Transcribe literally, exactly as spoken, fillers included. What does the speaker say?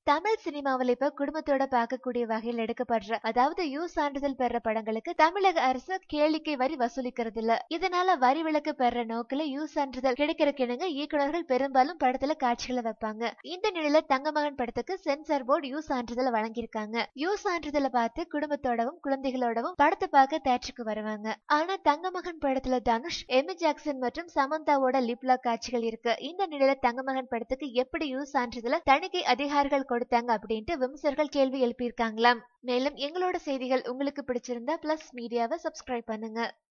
தமிழ் சினிமாவில் இப்ப குடும்பத்தோட பார்க்கக்கூடிய வகையில் எடுக்கப்படுற அதாவது யூ சான்றிதழ் பெற படங்களுக்கு தமிழக அரசு கேளிக்கை வரி வசூலிக்கிறது இல்ல. இதனால வரி விலக்கு பெற நோக்கில யூ சான்றிதழ் கிடைக்கிறதுக்கு இயக்குநர்கள் பெரும்பாலும் படத்துல காட்சிகளை வைப்பாங்க. இந்த நிலையில தங்கமகன் படத்துக்கு சென்சார் போர்டு யூ சான்றிதழ் வழங்கியிருக்காங்க. யூ சான்றிதழை பார்த்து குடும்பத்தோடவும் குழந்தைகளோடவும் படத்தை பார்க்க தேட்டருக்கு வருவாங்க. ஆனா தங்கமகன் படத்துல தனுஷ், எமி ஜாக்சன் மற்றும் சமந்தாவோட லிப்லாக் காட்சிகள் இருக்கு. இந்த நிலையில தங்கமகன் படத்துக்கு எப்படி யூ சான்றிதழை தணிக்கை அதிகாரிகள் கொடுத்தாங்க அப்படின்ட்டு விமர்சகர்கள் கேள்வி எழுப்பியிருக்காங்களாம். மேலும் எங்களோட செய்திகள் உங்களுக்கு பிடிச்சிருந்தா பிளஸ் மீடியாவை சப்ஸ்கிரைப் பண்ணுங்க.